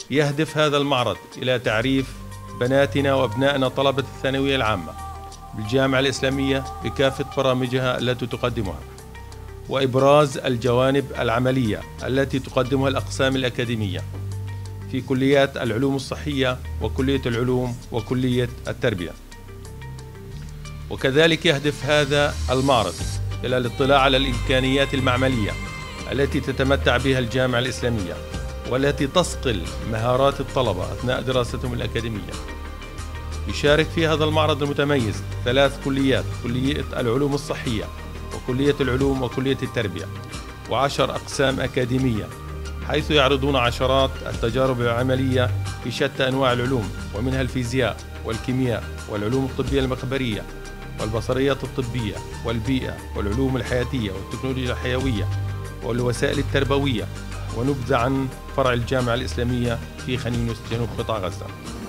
يهدف هذا المعرض إلى تعريف بناتنا وأبنائنا طلبة الثانوية العامة بالجامعة الإسلامية بكافة برامجها التي تقدمها، وإبراز الجوانب العملية التي تقدمها الأقسام الأكاديمية في كليات العلوم الصحية وكلية العلوم وكلية التربية. وكذلك يهدف هذا المعرض إلى الاطلاع على الإمكانيات المعملية التي تتمتع بها الجامعة الإسلامية والتي تصقل مهارات الطلبة أثناء دراستهم الأكاديمية. يشارك في هذا المعرض المتميز 3 كليات: كلية العلوم الصحية وكلية العلوم وكلية التربية، و10 أقسام أكاديمية، حيث يعرضون عشرات التجارب العملية في شتى أنواع العلوم، ومنها الفيزياء والكيمياء والعلوم الطبية المخبرية والبصريات الطبية والبيئة والعلوم الحياتية والتكنولوجيا الحيوية والوسائل التربوية، ونبذة عن فرع الجامعة الإسلامية في خان يونس جنوب قطاع غزة.